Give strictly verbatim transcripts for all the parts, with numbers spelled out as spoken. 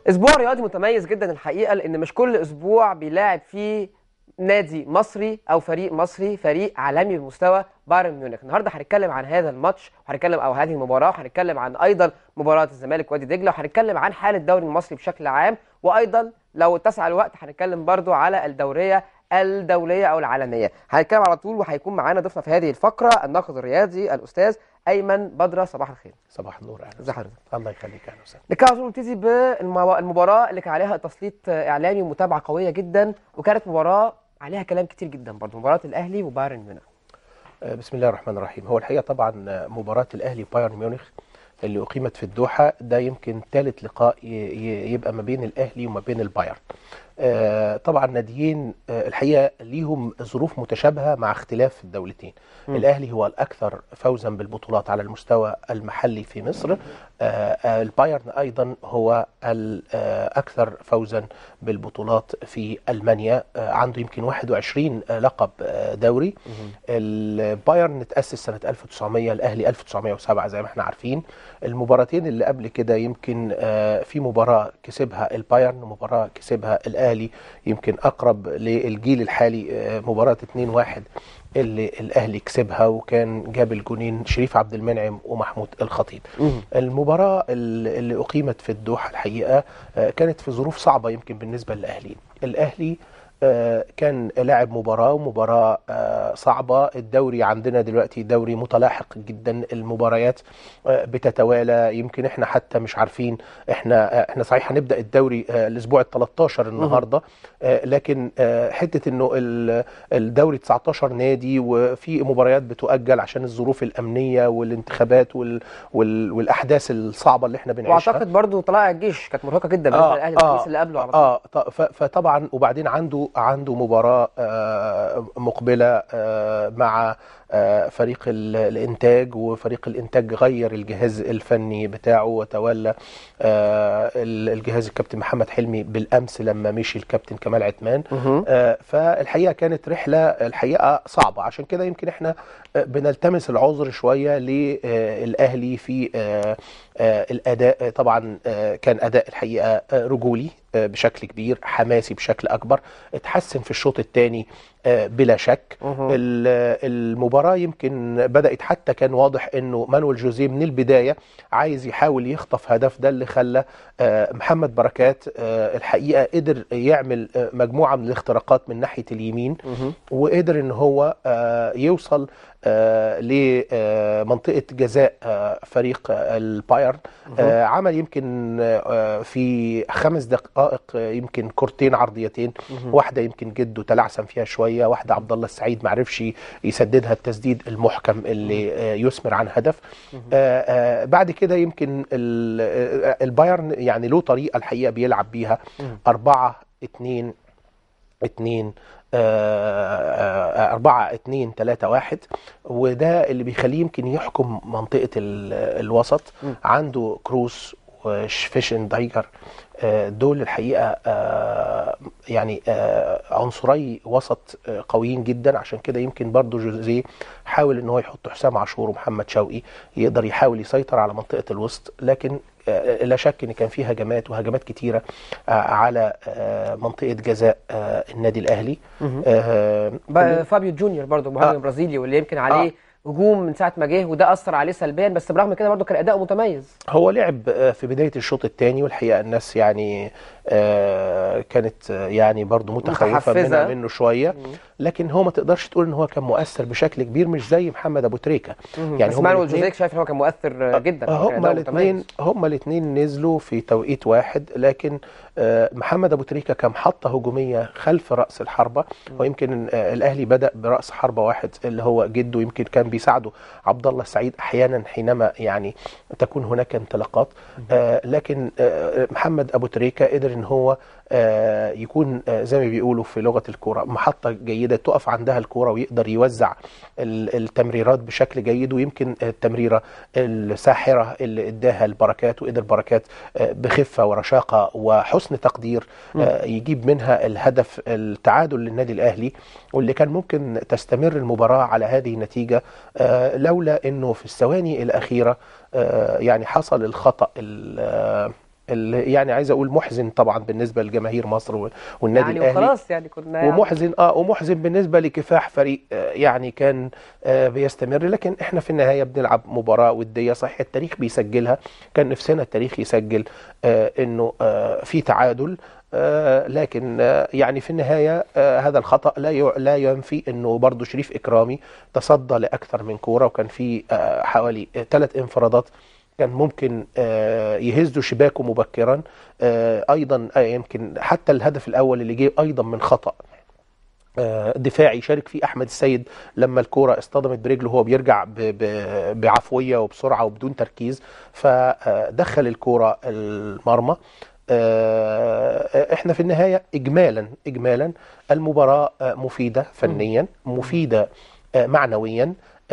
اسبوع رياضي متميز جدا الحقيقه، لان مش كل اسبوع بيلاعب فيه نادي مصري او فريق مصري فريق عالمي بمستوى بايرن ميونخ. النهارده هنتكلم عن هذا الماتش، وهنتكلم او هذه المباراه، وهنتكلم عن ايضا مباراه الزمالك وادي دجله، وهنتكلم عن حال الدوري المصري بشكل عام، وايضا لو اتسع الوقت هنتكلم برضو على الدوريه الدوليه او العالميه. هنتكلم على طول، وهيكون معانا ضيفنا في هذه الفقره الناقد الرياضي الاستاذ ايمن بدره. صباح الخير. صباح النور. اهلا ازي حضرتك؟ الله يخليك. اهلا وسهلا. نتكلم على طول، نبتدي بالمباراه اللي كان عليها تسليط اعلامي ومتابعه قويه جدا، وكانت مباراه عليها كلام كتير جدا برضه، مباراه الاهلي وبايرن ميونخ. بسم الله الرحمن الرحيم. هو الحقيقه طبعا مباراه الاهلي وبايرن ميونخ اللي اقيمت في الدوحه ده يمكن ثالث لقاء يبقى ما بين الاهلي وما بين البايرن. آه طبعا ناديين آه الحقيقه ليهم ظروف متشابهه مع اختلاف الدولتين. م. الاهلي هو الاكثر فوزا بالبطولات على المستوى المحلي في مصر. آه البايرن ايضا هو الاكثر فوزا بالبطولات في المانيا، آه عنده يمكن واحد وعشرين لقب دوري. م. البايرن تاسس سنه ألف وتسعمية، الاهلي ألف وتسعمية وسبعة زي ما احنا عارفين. المباراتين اللي قبل كده يمكن آه في مباراه كسبها البايرن ومباراه كسبها الاهلي، يمكن اقرب للجيل الحالي مباراه اتنين واحد اللي الاهلي كسبها، وكان جاب الجونين شريف عبد المنعم ومحمود الخطيب. المباراه اللي اقيمت في الدوحه الحقيقه كانت في ظروف صعبه يمكن بالنسبه للاهلي. الاهلي كان لاعب مباراة ومباراة صعبة. الدوري عندنا دلوقتي دوري متلاحق جدا، المباريات بتتوالى، يمكن احنا حتى مش عارفين احنا احنا صحيح هنبدأ الدوري الاسبوع التلتاشر النهاردة، لكن حتة انه الدوري تسعتاشر نادي وفي مباريات بتؤجل عشان الظروف الامنية والانتخابات وال وال والاحداث الصعبة اللي احنا بنعيشها. واعتقد برضو طلائع الجيش كانت مرهقة جدا بالنسبة آه للاهلي آه والرئيس اللي قبله على طول. اه فطبعا وبعدين عنده عنده مباراة مقبلة مع فريق الانتاج، وفريق الانتاج غير الجهاز الفني بتاعه وتولى الجهاز الكابتن محمد حلمي بالامس لما مشي الكابتن كمال عثمان. فالحقيقه كانت رحله الحقيقه صعبه، عشان كده يمكن احنا بنلتمس العذر شويه للاهلي في الاداء. طبعا كان اداء الحقيقه رجولي بشكل كبير، حماسي بشكل اكبر، اتحسن في الشوط الثاني بلا شك. المباراه يمكن بدات، حتى كان واضح انه مانويل جوزيه من البدايه عايز يحاول يخطف هدف، ده اللي خلى محمد بركات الحقيقه قدر يعمل مجموعه من الاختراقات من ناحيه اليمين، وقدر ان هو يوصل لمنطقه جزاء فريق البايرن. عمل يمكن في خمس دقائق يمكن كورتين عرضيتين، واحده يمكن جده تلعثم فيها شويه، واحده عبد الله السعيد ما عرفش يسددها التسديد المحكم اللي يثمر عن هدف. بعد كده يمكن البايرن يعني له طريقه الحقيقه بيلعب بيها أربعة اتنين اتنين أربعة اتنين تلاتة واحد، وده اللي بيخليه يمكن يحكم منطقة الوسط. م. عنده كروس وشفيشن دايجر، دول الحقيقة يعني عنصري وسط قويين جدا، عشان كده يمكن برضو جوزيه حاول ان هو يحط حسام عاشور ومحمد شوقي يقدر يحاول يسيطر على منطقة الوسط، لكن لا شك ان كان في هجمات وهجمات كتيره على منطقه جزاء النادي الاهلي. فابيو جونيور برضه مهاجم آه برازيلي، واللي يمكن عليه آه هجوم من ساعه ما جه، وده اثر عليه سلبيا، بس برغم كده برضه كان اداؤه متميز. هو لعب في بدايه الشوط الثاني، والحقيقه الناس يعني آه كانت يعني برضه متخوفه منه, منه شويه، مم. لكن هو ما تقدرش تقول ان هو كان مؤثر بشكل كبير، مش زي محمد ابو تريكه. يعني بس مانويل جوزيه شايف ان هو كان مؤثر جدا. هم الاثنين هم الاثنين نزلوا في توقيت واحد، لكن آه محمد ابو تريكه كان محطه هجوميه خلف راس الحربه، مم. ويمكن آه الاهلي بدا براس حربه واحد اللي هو جده، يمكن كان بيساعده عبد الله السعيد احيانا حينما يعني تكون هناك انطلاقات. آه لكن آه محمد ابو تريكه قدر ان هو آه يكون آه زي ما بيقولوا في لغه الكوره محطه جيده تقف عندها الكوره، ويقدر يوزع التمريرات بشكل جيد. ويمكن التمريره الساحره اللي اداها البركات، وقدر بركات آه بخفه ورشاقه وحسن تقدير آه يجيب منها الهدف التعادل للنادي الاهلي، واللي كان ممكن تستمر المباراه على هذه النتيجه آه لولا انه في الثواني الاخيره آه يعني حصل الخطا اللي يعني عايز اقول محزن طبعا بالنسبه لجماهير مصر والنادي يعني الاهلي، وخلاص يعني كنا يعني ومحزن اه ومحزن بالنسبه لكفاح فريق آه يعني كان آه بيستمر. لكن احنا في النهايه بنلعب مباراه وديه، صحيح التاريخ بيسجلها، كان نفسنا التاريخ يسجل آه انه آه في تعادل، آه لكن آه يعني في النهايه آه هذا الخطا لا لا ينفي انه برضه شريف اكرامي تصدى لاكثر من كوره، وكان في آه حوالي ثلاث انفرادات كان ممكن يهزوا شباكه مبكرا. ايضا يمكن حتى الهدف الاول اللي جه ايضا من خطأ دفاعي شارك فيه احمد السيد، لما الكوره اصطدمت برجله وهو بيرجع بعفويه وبسرعه وبدون تركيز، فدخل الكوره المرمى. احنا في النهايه اجمالا اجمالا المباراه مفيده فنيا، مفيده معنويا،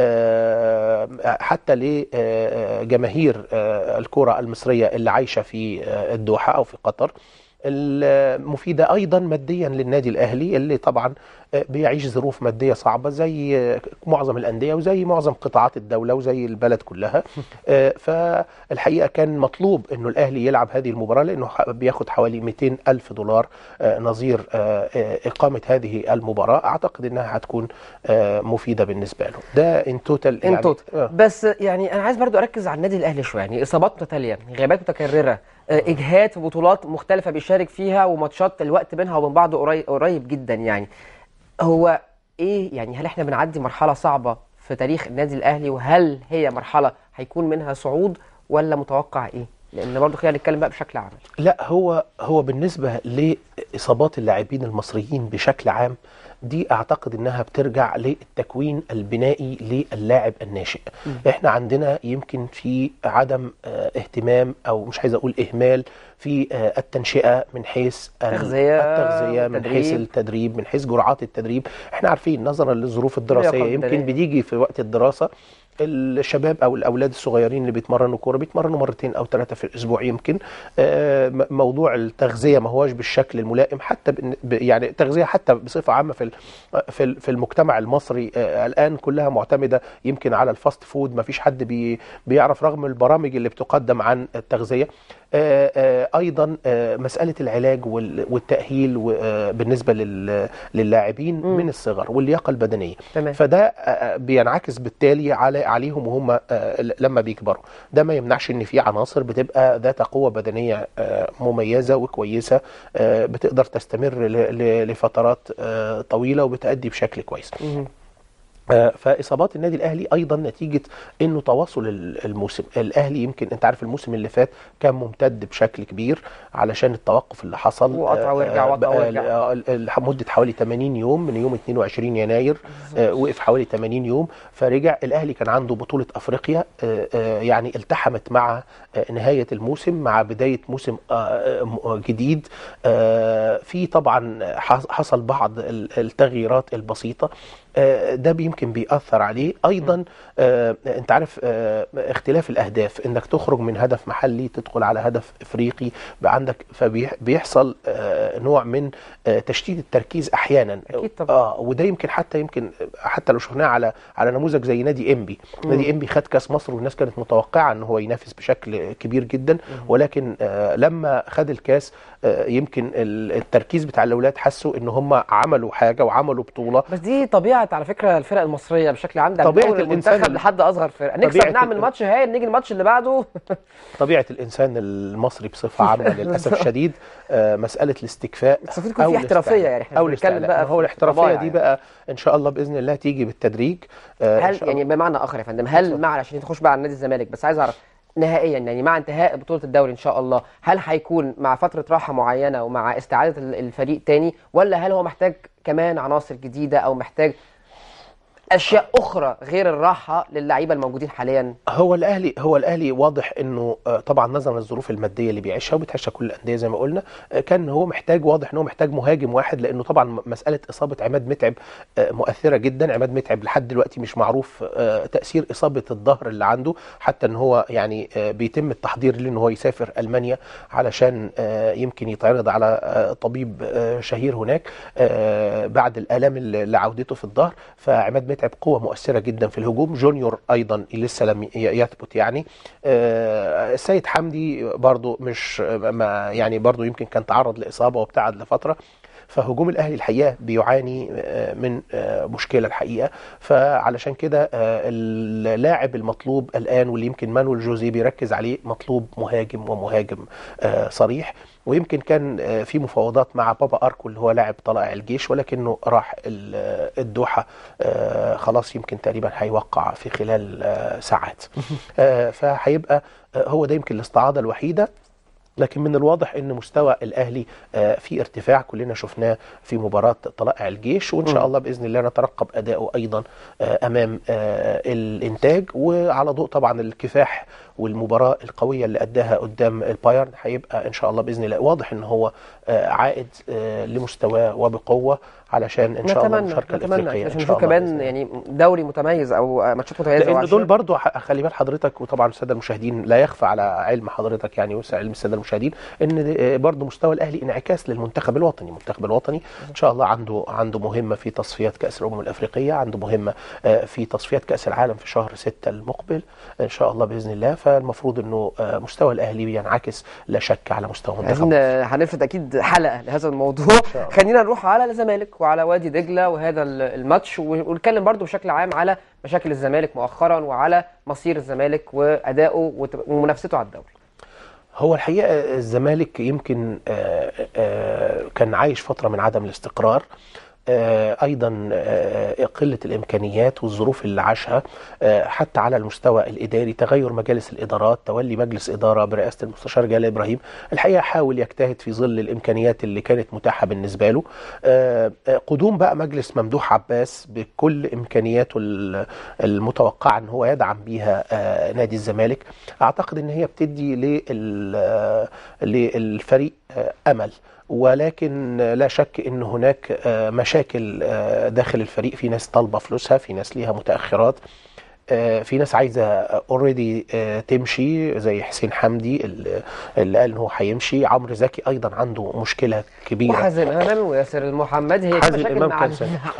حتى لجماهير الكرة المصرية اللي عايشة في الدوحة أو في قطر، المفيدة أيضا ماديا للنادي الأهلي اللي طبعا بيعيش ظروف مادية صعبة زي معظم الأندية وزي معظم قطاعات الدولة وزي البلد كلها. فالحقيقة كان مطلوب أنه الأهلي يلعب هذه المباراة لأنه بياخد حوالي مئتين ألف دولار نظير إقامة هذه المباراة. أعتقد أنها هتكون مفيدة بالنسبة له. ده ان توتال يعني توتال. آه. بس يعني أنا عايز برضو أركز على النادي الأهلي شوية، يعني إصابات متتالية، غيابات متكررة، إجهاد في بطولات مختلفة بيشارك فيها، وماتشات الوقت بينها وبين بعض قريب قريب جدا. يعني هو ايه يعني، هل احنا بنعدي مرحله صعبه في تاريخ النادي الاهلي، وهل هي مرحله هيكون منها صعود ولا متوقع ايه؟ لان برضه خلينا نتكلم بقى بشكل عام. لا، هو هو بالنسبه لاصابات اللاعبين المصريين بشكل عام دي اعتقد انها بترجع للتكوين البنائي للاعب الناشئ. م. احنا عندنا يمكن في عدم اه اهتمام، او مش عايز اقول اهمال، في اه التنشئه من حيث التغذيه التغذيه من حيث التدريب، من حيث جرعات التدريب. احنا عارفين نظرا للظروف الدراسيه يمكن بتيجي في وقت الدراسه الشباب او الاولاد الصغيرين اللي بيتمرنوا كوره بيتمرنوا مرتين او ثلاثه في الاسبوع. يمكن موضوع التغذيه ما هواش بالشكل الملائم، حتى يعني التغذيه حتى بصفه عامه في في في المجتمع المصري الان كلها معتمده يمكن على الفاست فود. ما فيش حد بي بيعرف رغم البرامج اللي بتقدم عن التغذيه. ايضا مساله العلاج والتاهيل بالنسبه للاعبين من الصغر واللياقه البدنيه. تمام. فده بينعكس بالتالي على عليهم وهم لما بيكبروا. ده ما يمنعش ان في عناصر بتبقى ذات قوه بدنيه مميزه وكويسه بتقدر تستمر لفترات طويله وبتأدي بشكل كويس. فاصابات النادي الاهلي ايضا نتيجه انه تواصل الموسم. الاهلي يمكن انت عارف الموسم اللي فات كان ممتد بشكل كبير علشان التوقف اللي حصل، وقطع ويرجع وقطع ويرجع مده حوالي ثمانين يوم من يوم اثنين وعشرين يناير. وقف حوالي ثمانين يوم فرجع. الاهلي كان عنده بطوله افريقيا يعني التحمت مع نهايه الموسم مع بدايه موسم جديد. في طبعا حصل بعض التغييرات البسيطه، ده يمكن بيأثر عليه. أيضا آه أنت عارف آه اختلاف الأهداف، إنك تخرج من هدف محلي تدخل على هدف إفريقي عندك، فبيحصل آه نوع من آه تشتيت التركيز أحيانا. أكيد طبعا. آه وده يمكن حتى يمكن حتى لو شفناه على على نموذج زي نادي إنبي. نادي إنبي خد كاس مصر والناس كانت متوقعة إن هو ينافس بشكل كبير جدا، ولكن آه لما خد الكاس آه يمكن التركيز بتاع الأولاد حسوا إن هم عملوا حاجة وعملوا بطولة. بس دي طبيعة على فكره الفرق المصريه بشكل عام، ده طبيعه الانسان لحد اصغر فرقه نكسب نعمل ماتش هايل نيجي الماتش اللي بعده. طبيعه الانسان المصري بصفه عامه للاسف الشديد آه مساله الاستكفاء بس تكون في احترافيه. يعني احنا بنتكلم بقى هو الاحترافيه دي بقى ان شاء الله باذن الله تيجي بالتدريج. آه هل يعني بمعنى اخر يا فندم، هل مع عشان تخش بقى على نادي الزمالك، بس عايز اعرف نهائيا يعني مع انتهاء بطوله الدوري ان شاء الله، هل هيكون مع فتره راحه معينه ومع استعاده الفريق تاني، ولا هل هو محتاج كمان عناصر جديده او محتاج اشياء اخرى غير الراحه للعيبه الموجودين حاليا؟ هو الاهلي هو الاهلي واضح انه طبعا نظرا للظروف الماديه اللي بيعيشها وبتعيشها كل الانديه زي ما قلنا، كان هو محتاج واضح ان هو محتاج مهاجم واحد، لانه طبعا مساله اصابه عماد متعب مؤثره جدا. عماد متعب لحد دلوقتي مش معروف تاثير اصابه الظهر اللي عنده، حتى ان هو يعني بيتم التحضير له ان هو يسافر المانيا علشان يمكن يتعرض على طبيب شهير هناك بعد الالام اللي عودته في الظهر. فعماد متعب بيتعب قوه مؤثره جدا في الهجوم. جونيور ايضا لسه لم يثبت يعني. آه، السيد حمدي برضو مش ما يعني برضو يمكن كان تعرض لاصابه وابتعد لفتره. فهجوم الاهلي الحقيقه بيعاني من مشكله الحقيقه. فعلشان كده اللاعب المطلوب الان واللي يمكن مانويل جوزيه بيركز عليه مطلوب مهاجم ومهاجم صريح. ويمكن كان في مفاوضات مع بابا اركو اللي هو لاعب طلائع الجيش، ولكنه راح الدوحه خلاص، يمكن تقريبا هيوقع في خلال ساعات. فهيبقى هو ده يمكن الاستعاضه الوحيده. لكن من الواضح ان مستوى الاهلي في ارتفاع، كلنا شفناه في مباراه طلائع الجيش، وان شاء الله باذن الله نترقب اداؤه ايضا امام الانتاج. وعلى ضوء طبعا الكفاح والمباراه القويه اللي اداها قدام البايرن، هيبقى ان شاء الله باذن الله واضح ان هو عائد لمستواه وبقوه، علشان ان شاء الله المشاركه الافريقيه ان شاء الله كمان يعني دوري متميز او ماتشات متميزه. لان دول برضو خلي بال حضرتك، وطبعا الساده المشاهدين لا يخفى على علم حضرتك يعني وعلم الساده المشاهدين، ان برضو مستوى الاهلي انعكاس للمنتخب الوطني. المنتخب الوطني ان شاء الله عنده عنده مهمه في تصفيات كاس الامم الافريقيه، عنده مهمه في تصفيات كاس العالم في شهر ستة المقبل ان شاء الله باذن الله. فالمفروض انه مستوى الاهلي بينعكس لا شك على مستوى المنتخب. هنفرد اكيد حلقه لهذا الموضوع. خلينا نروح على الزمالك وعلى وادي دجله وهذا الماتش، ونتكلم برضو بشكل عام على مشاكل الزمالك مؤخرا وعلى مصير الزمالك وادائه ومنافسته على الدوري. هو الحقيقه الزمالك يمكن كان عايش فتره من عدم الاستقرار، ايضا قله الامكانيات والظروف اللي عاشها، حتى على المستوى الاداري، تغير مجالس الادارات، تولي مجلس اداره برئاسه المستشار جلال ابراهيم الحقيقه حاول يجتهد في ظل الامكانيات اللي كانت متاحه بالنسبه له. قدوم بقى مجلس ممدوح عباس بكل امكانياته المتوقعه ان هو يدعم بيها نادي الزمالك، اعتقد ان هي بتدي للفريق امل. ولكن لا شك ان هناك مشاكل داخل الفريق، في ناس طالبه فلوسها، في ناس ليها متاخرات، في ناس عايزه اوريدي تمشي زي حسين حمدي اللي قال ان هو هيمشي. عمرو زكي ايضا عنده مشكله كبيره، وحازم امام وياسر المحمدي. هي حازم امام كان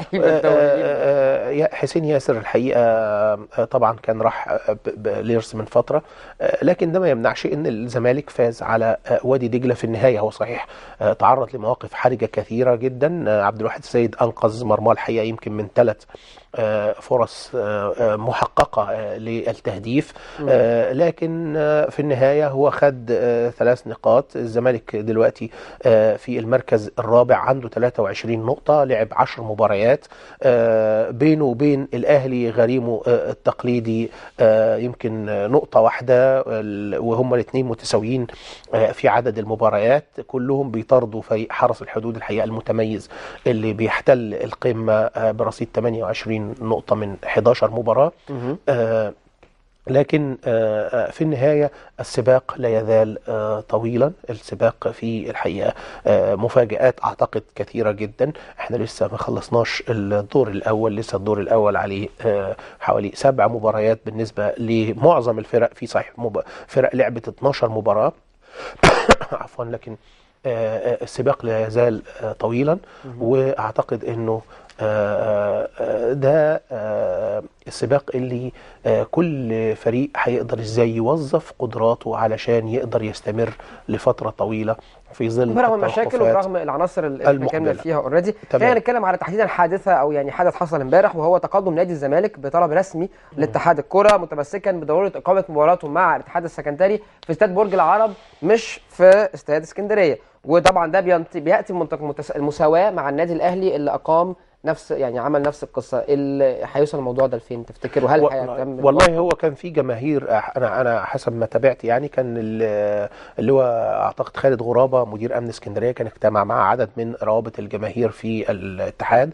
حسين ياسر الحقيقه طبعا كان راح ليرس من فتره، لكن ده ما يمنعش ان الزمالك فاز على وادي دجله في النهايه. هو صحيح تعرض لمواقف حرجه كثيره جدا، عبد الواحد السيد انقذ مرماه الحقيقه يمكن من ثلاث فرص محققة للتهديف، لكن في النهاية هو خد ثلاث نقاط. الزمالك دلوقتي في المركز الرابع عنده ثلاثة وعشرين نقطة، لعب عشر مباريات، بينه وبين الأهلي غريمه التقليدي يمكن نقطة واحدة، وهم الاثنين متساويين في عدد المباريات. كلهم بيطاردوا فريق حرس الحدود الحقيقة المتميز اللي بيحتل القمة برصيد ثمانية وعشرين نقطة من إحدى عشرة مباراة. آه لكن آه في النهاية السباق لا يزال آه طويلا. السباق في الحقيقة آه مفاجآت أعتقد كثيرة جدا. احنا لسه ما خلصناش الدور الأول، لسه الدور الأول عليه آه حوالي سبع مباريات بالنسبة لمعظم الفرق. في صحيح فرق لعبت اثناشر مباراة عفوا، لكن آه السباق لا يزال آه طويلا. وأعتقد أنه آه آه ده آه السباق اللي كل فريق هيقدر ازاي يوظف قدراته علشان يقدر يستمر لفترة طويلة في ظل برغم المشاكل وبرغم العناصر اللي احنا اتكلمنا فيها اوريدي. خلينا نتكلم على تحديدا حادثه او يعني حدث حصل امبارح، وهو تقدم نادي الزمالك بطلب رسمي لاتحاد الكره متمسكا بضروره اقامه مباراته مع الاتحاد السكندري في استاد برج العرب مش في استاد اسكندريه. وطبعا ده بياتي بمنطق المساواه مع النادي الاهلي اللي اقام نفس يعني عمل نفس القصه. اللي هيوصل الموضوع ده لفين تفتكر؟ وهل هيكمل؟ والله هو كان في جماهير، انا انا حسب ما تابعت يعني، كان اللي هو اعتقد خالد غرابه مدير امن اسكندريه كان اجتمع مع عدد من روابط الجماهير في الاتحاد،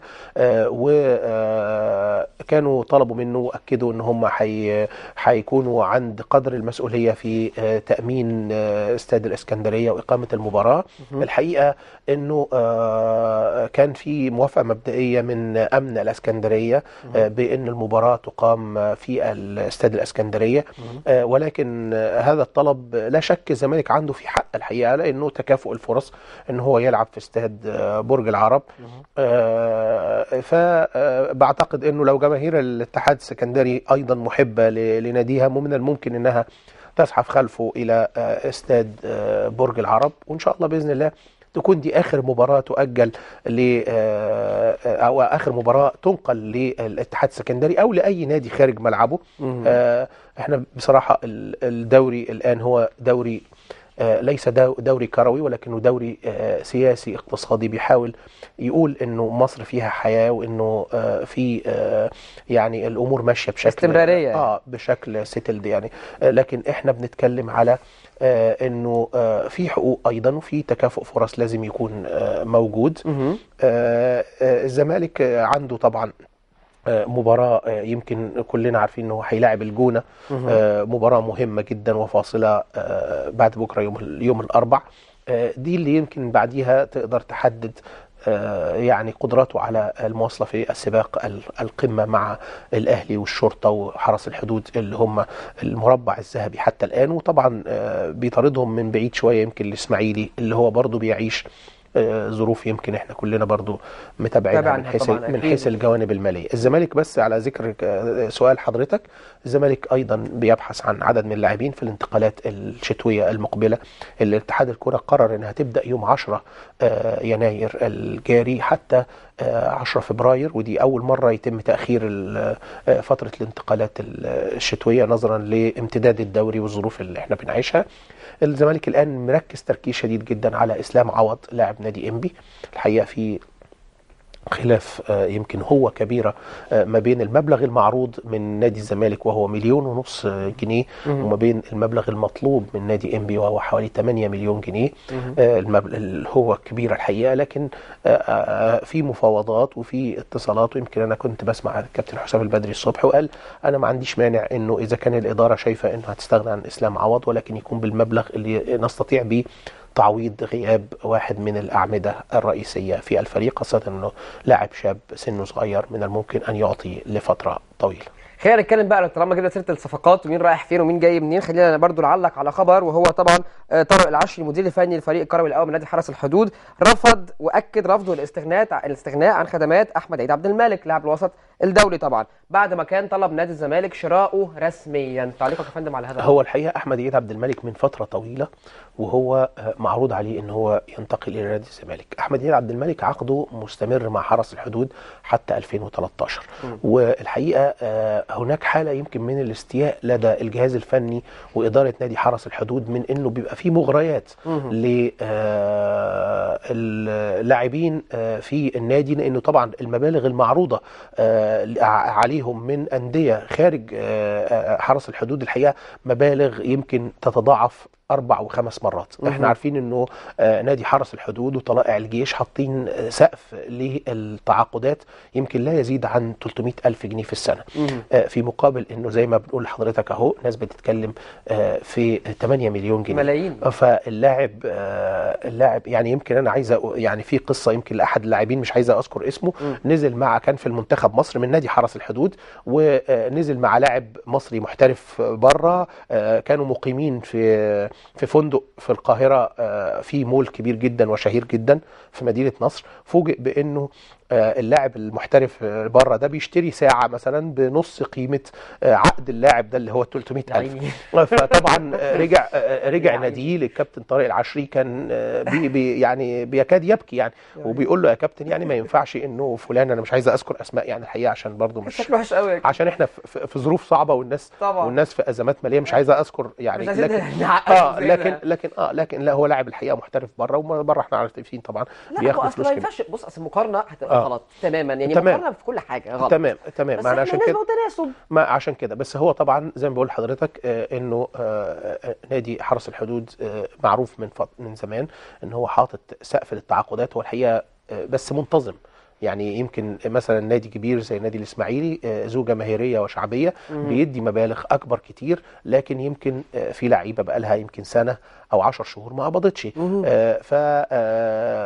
وكانوا طلبوا منه واكدوا ان هم هيكونوا عند قدر المسؤوليه في تامين استاد الاسكندريه واقامه المباراه. الحقيقه انه كان في موافقه مبدئيه جايه من امن الاسكندريه بان المباراه تقام في الاستاد الاسكندريه، ولكن هذا الطلب لا شك الزمالك عنده في حق الحقيقه، لانه تكافؤ الفرص ان هو يلعب في استاد برج العرب. فبعتقد انه لو جماهير الاتحاد السكندري ايضا محبه لناديها من الممكن انها تزحف خلفه الى استاد برج العرب، وان شاء الله باذن الله تكون دي اخر مباراه تؤجل ل او اخر مباراه تنقل للاتحاد السكندري او لاي نادي خارج ملعبه. احنا بصراحه الدوري الان هو دوري ليس دوري كروي، ولكنه دوري سياسي اقتصادي بيحاول يقول انه مصر فيها حياه، وانه في يعني الامور ماشيه بشكل استمراريه اه بشكل سيتلد يعني. لكن احنا بنتكلم على انه في حقوق ايضا وفي تكافؤ فرص لازم يكون موجود. الزمالك عنده طبعا مباراة يمكن كلنا عارفين انه هيلاعب الجونة، مباراة مهمة جدا وفاصلة بعد بكرة يوم يوم الاربع. دي اللي يمكن بعديها تقدر تحدد يعني قدراته على المواصلة في السباق القمة مع الأهلي والشرطة وحرس الحدود اللي هم المربع الذهبي حتى الآن. وطبعا بيطاردهم من بعيد شوية يمكن الإسماعيلي اللي هو برضو بيعيش ظروف يمكن احنا كلنا برضو متابعينها من حيث من حيث الجوانب الماليه. الزمالك بس على ذكر سؤال حضرتك، الزمالك ايضا بيبحث عن عدد من اللاعبين في الانتقالات الشتويه المقبله. الاتحاد الكره قرر انها تبدا يوم عشرة يناير الجاري حتى عشرة فبراير، ودي اول مره يتم تاخير فتره الانتقالات الشتويه نظرا لامتداد الدوري والظروف اللي احنا بنعيشها. الزمالك الآن مركز تركيز شديد جدا على إسلام عوض لاعب نادي إنبي. الحقيقة في خلاف يمكن هو كبيرة ما بين المبلغ المعروض من نادي الزمالك وهو مليون ونص جنيه وما بين المبلغ المطلوب من نادي إنبي وهو حوالي ثمانية مليون جنيه. المبلغ هو كبير الحقيقة، لكن في مفاوضات وفي اتصالات. ويمكن أنا كنت بسمع الكابتن حسام البدري الصبح وقال أنا ما عنديش مانع إنه إذا كان الإدارة شايفة إنها تستغنى عن إسلام عوض ولكن يكون بالمبلغ اللي نستطيع به تعويض غياب واحد من الأعمدة الرئيسية في الفريق، خاصة أنه لاعب شاب سنه صغير من الممكن أن يعطي لفترة طويلة. خلينا نتكلم بقى طالما جبنا سيره الصفقات ومين رايح فين ومين جاي منين، خلينا برضو نعلق على خبر، وهو طبعا طارق العشري المدير الفني للفريق الكروي الاول من نادي حرس الحدود رفض واكد رفضه الاستغناء الاستغناء عن خدمات احمد عيد عبد الملك لاعب الوسط الدولي طبعا بعد ما كان طلب نادي الزمالك شراؤه رسميا. تعليقك يا فندم على هذا؟ هو الحقيقه احمد عيد عبد الملك من فتره طويله وهو معروض عليه ان هو ينتقل الى نادي الزمالك. احمد عيد عبد الملك عقده مستمر مع حرس الحدود حتى ألفين وثلاثة عشر، م. والحقيقه هناك حاله يمكن من الاستياء لدى الجهاز الفني واداره نادي حرس الحدود من انه بيبقى في مغريات للاعبين في النادي، لانه طبعا المبالغ المعروضه عليهم من انديه خارج حرس الحدود الحقيقه مبالغ يمكن تتضاعف اربع وخمس مرات. احنا عارفين انه نادي حرس الحدود وطلائع الجيش حاطين سقف للتعاقدات يمكن لا يزيد عن ثلاثمائة ألف جنيه في السنه، في مقابل انه زي ما بنقول لحضرتك اهو ناس بتتكلم في ثمانية مليون جنيه ملايين. فاللاعب اللاعب يعني يمكن انا عايزه يعني في قصه يمكن لاحد اللاعبين مش عايزه اذكر اسمه، م. نزل مع كان في المنتخب مصر من نادي حرس الحدود ونزل مع لاعب مصري محترف بره، كانوا مقيمين في في فندق في القاهرة في مول كبير جدا وشهير جدا في مدينة نصر. فوجئ بأنه اللاعب المحترف بره ده بيشتري ساعة مثلا بنص قيمة عقد اللاعب ده اللي هو ثلاثمائة ألف. فطبعا رجع رجع ناديه للكابتن طارق العشري كان بي بي يعني بيكاد يبكي يعني، وبيقول له يا كابتن يعني ما ينفعش انه فلان، انا مش عايز اذكر اسماء يعني الحقيقة عشان برضو مش وحش قوي عشان احنا في ظروف صعبة والناس طبعا. والناس في ازمات مالية مش عايز اذكر يعني، لكن اه لكن لكن اه لكن لا هو لاعب الحقيقة محترف بره وبره احنا عارفين طبعا بياخد فلوس. ما ينفعش بص اصل المقارنه هتبقى غلط تماما يعني، مقارنه في كل حاجه غلط. تمام تمام معنا عشان كده ما عشان كده بس هو طبعا زي ما بقول لحضرتك آه انه آه نادي حرس الحدود آه معروف من من زمان ان هو حاطط سقف للتعاقدات، هو الحقيقه آه بس منتظم يعني. يمكن مثلا نادي كبير زي نادي الاسماعيلي ذو جماهيريه وشعبيه بيدي مبالغ اكبر كتير، لكن يمكن في لعيبه بقى لها يمكن سنه او عشر شهور ما قبضتش. ف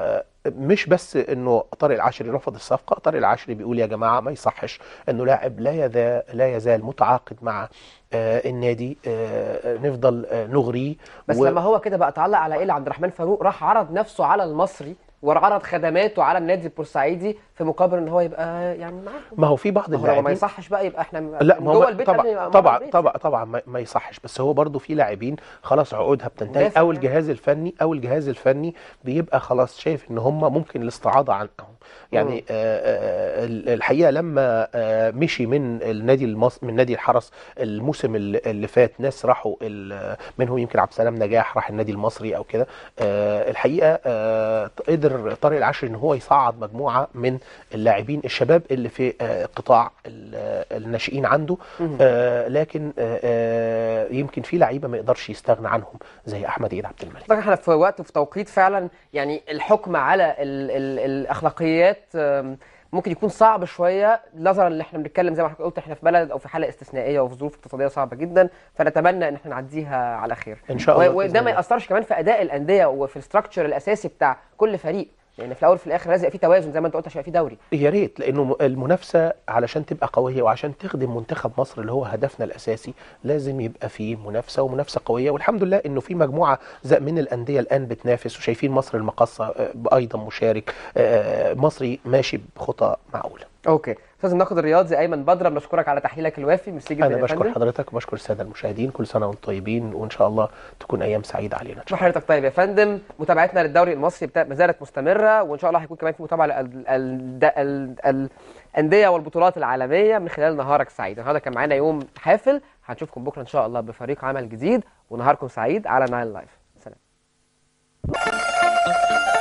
مش بس انه طارق العشري رفض الصفقه، طارق العشري بيقول يا جماعه ما يصحش انه لاعب لا يزال لا يزال متعاقد مع آه النادي آه نفضل آه نغريه. بس و... لما هو كده بقى اتعلق على ايه؟ عبد الرحمن فاروق راح عرض نفسه على المصري وعرض خدماته على النادي البورسعيدي في مقابل ان هو يبقى يعني معاهم. ما هو في بعض اللاعبين ما يصحش بقى يبقى احنا لا ما جوه البيت طبعا طبعا طبعا طبعا ما, ما يصحش، بس هو برضو في لاعبين خلاص عقودها بتنتهي او الجهاز الفني او الجهاز الفني بيبقى خلاص شايف ان هم ممكن الاستعاضه عنهم. يعني آه الحقيقه لما آه مشي من النادي المص... من نادي الحرس الموسم اللي فات ناس راحوا منهم يمكن عبد السلام نجاح راح النادي المصري او كده. آه الحقيقه آه قدر طارق العشري ان هو يصعد مجموعه من اللاعبين الشباب اللي في آه قطاع الناشئين عنده. آه لكن آه يمكن في لعيبه ما يقدرش يستغنى عنهم زي احمد عيد عبد الملك. طبعا احنا في وقت وفي توقيت فعلا يعني الحكم على ال ال الاخلاقيات ممكن يكون صعب شويه نظرا اللي احنا بنتكلم زي ما قلت احنا في بلد او في حاله استثنائيه وفي ظروف اقتصاديه صعبه جدا، فنتمنى ان احنا نعديها على خير ان شاء الله. وده ما ياثرش كمان في اداء الانديه وفي الاستراكشر الاساسي بتاع كل فريق، لان يعني في الاول في الاخر لازم يبقى في توازن زي ما انت قلت عشان يبقى في دوري. يا ريت، لانه المنافسه علشان تبقى قويه وعشان تخدم منتخب مصر اللي هو هدفنا الاساسي لازم يبقى في منافسه ومنافسه قويه، والحمد لله انه في مجموعه من الانديه الان بتنافس وشايفين مصر المقاصه ايضا مشارك مصري ماشي بخطى معقوله. اوكي استاذ الناقد الرياضي ايمن بدره بنشكرك على تحليلك الوافي. ميرسي جدا. انا بشكر حضرتك وبشكر الساده المشاهدين، كل سنه وانتم طيبين وان شاء الله تكون ايام سعيده علينا. حضرتك طيب يا فندم. متابعتنا للدوري المصري ما زالت مستمره وان شاء الله هيكون كمان في متابعه للانديه والبطولات العالميه من خلال نهارك سعيد. النهارده كان معانا يوم حافل، هنشوفكم بكره ان شاء الله بفريق عمل جديد ونهاركم سعيد على نايل لايف. سلام.